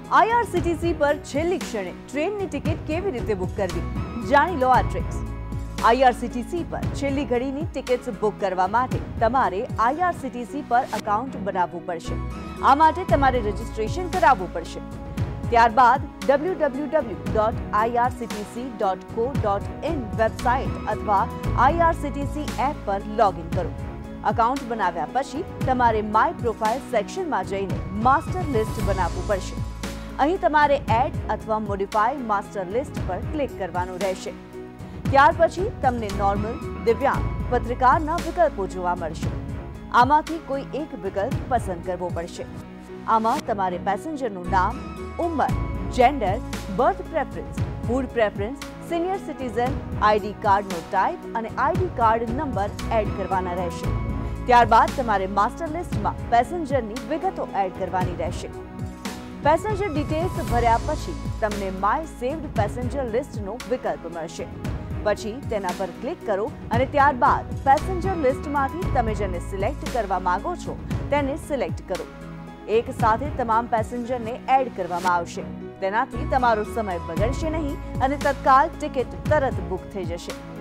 IRCTC પર છેલ્લી ક્ષણે ટ્રેનની ટિકિટ કેવી રીતે બુક કરવી? જાણી લો આ ટ્રિક્સ. IRCTC પર છેલ્લી ઘડીની ટિકિટ્સ બુક કરવા માટે તમારે IRCTC પર એકાઉન્ટ બનાવવું પડશે. આ માટે તમારે રજિસ્ટ્રેશન કરાવવું પડશે. ત્યારબાદ www.irctc.co.in વેબસાઇટ અથવા IRCTC એપ પર લોગિન કરો. એકાઉન્ટ બનાવ્યા પછી તમારે માય પ્રોફાઇલ સેક્શનમાં જઈને માસ્ટર લિસ્ટ બનાવવું પડશે. અહીં તમારે એડ અથવા મોડિફાય માસ્ટર લિસ્ટ પર ક્લિક કરવાનું રહેશે. ત્યાર પછી તમને નોર્મલ, દિવ્યાંગ, પત્રકારના વિકલ્પો જોવા મળશે. આમાંથી કોઈ એક વિકલ્પ પસંદ કરવો પડશે. આમાં તમારે પેસેન્જરનું નામ, ઉંમર, gender, berth preference, food preference, senior citizen, ID કાર્ડનો ટાઈપ અને આઈડી કાર્ડ નંબર એડ કરવાના રહેશે. ત્યારબાદ તમારે માસ્ટર લિસ્ટમાં પેસેન્જરની વિગતો એડ કરવાની રહેશે. પેસેન્જર ડિટેલ્સ ભર્યા પછી તમને માય સેવ્ડ પેસેન્જર લિસ્ટનો વિકલ્પ મળશે. પછી તેના પર ક્લિક કરો અને ત્યારબાદ પેસેન્જર લિસ્ટમાંથી તમે જેને સિલેક્ટ કરવા માંગો છો તેને સિલેક્ટ કરો. એક સાથે તમામ પેસેન્જરને એડ કરવામાં આવશે. તેનાથી તમારો સમય બગડશે નહીં અને તત્કાલ ટિકિટ તરત બુક થઈ જશે.